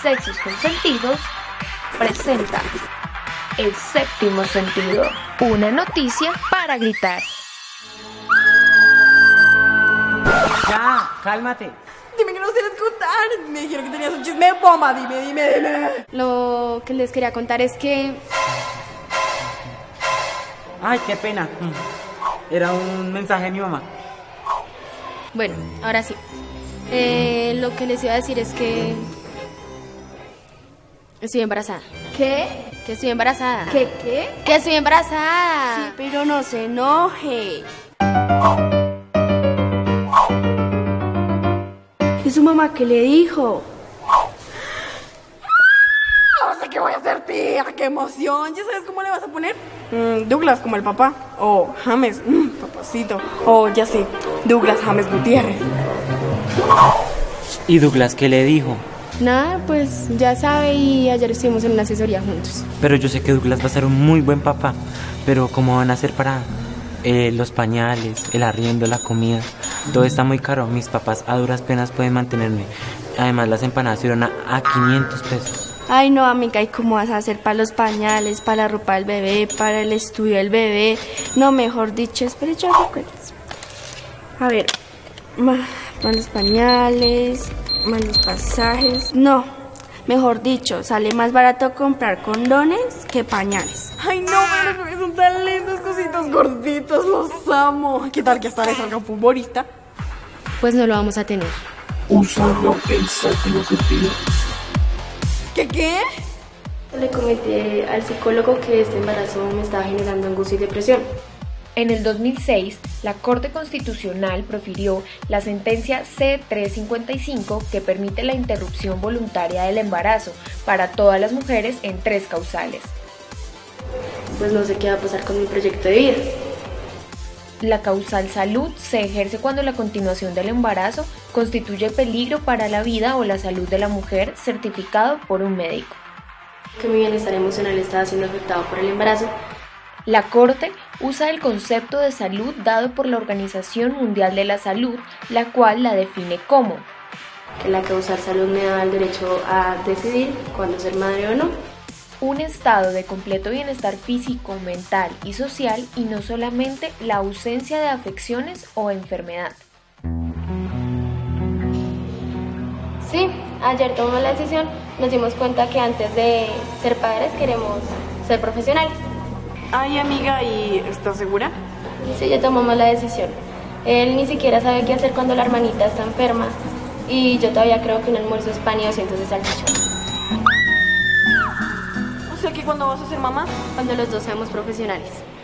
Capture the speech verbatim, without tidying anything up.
Sexos Consentidos presenta El Séptimo Sentido, una noticia para gritar. Ya, cálmate. Dime que no quieres contar. Me dijeron que tenías un chisme bomba. Dime, dime, dime. Lo que les quería contar es que... Ay, qué pena. Era un mensaje de mi mamá. Bueno, ahora sí. Eh, lo que les iba a decir es que... Estoy embarazada. ¿Qué? Que estoy embarazada. ¿Qué, qué? Que estoy embarazada. Sí, pero no se enoje. ¿Y su mamá qué le dijo? No sé qué voy a hacer, tía. ¡Qué emoción! ¿Ya sabes cómo le vas a poner? Mm, Douglas como el papá. O James, mm, papacito. O ya sé, Douglas James Gutiérrez. ¿Y Douglas qué le dijo? Nada, pues ya sabe, y ayer estuvimos en una asesoría juntos. Pero yo sé que Douglas va a ser un muy buen papá. Pero ¿cómo van a hacer para eh, los pañales, el arriendo, la comida? Todo está muy caro. Mis papás a duras penas pueden mantenerme. Además, las empanadas fueron a, a quinientos pesos. Ay, no, amiga, ¿y cómo vas a hacer para los pañales, para la ropa del bebé, para el estudio del bebé? No, mejor dicho, espera, yo recuerdas. A ver, más los pañales, más los pasajes. No, mejor dicho, sale más barato comprar condones que pañales. Ay, no, pero los bebés son tan lindos, cositos gorditos, los amo. ¿Qué tal que hasta les salga un futbolista? Pues no lo vamos a tener. Usando el séptimo sentido. ¿Qué qué? Le comenté al psicólogo que este embarazo me estaba generando angustia y depresión. En el dos mil seis, la Corte Constitucional profirió la sentencia C trescientos cincuenta y cinco que permite la interrupción voluntaria del embarazo para todas las mujeres en tres causales. Pues no sé qué va a pasar con mi proyecto de vida. La causal salud se ejerce cuando la continuación del embarazo constituye peligro para la vida o la salud de la mujer certificado por un médico. Que mi bienestar emocional estaba siendo afectado por el embarazo. La Corte usa el concepto de salud dado por la Organización Mundial de la Salud, la cual la define como que la causal salud me da el derecho a decidir cuándo ser madre o no. Un estado de completo bienestar físico, mental y social, y no solamente la ausencia de afecciones o enfermedad. Sí, ayer tomamos la decisión, nos dimos cuenta que antes de ser padres queremos ser profesionales. Ay, amiga, ¿y estás segura? Sí, ya tomamos la decisión. Él ni siquiera sabe qué hacer cuando la hermanita está enferma, y yo todavía creo que un almuerzo es pan y doscientos de salchichón. O sea que cuando vas a ser mamá, Cuando los dos seamos profesionales.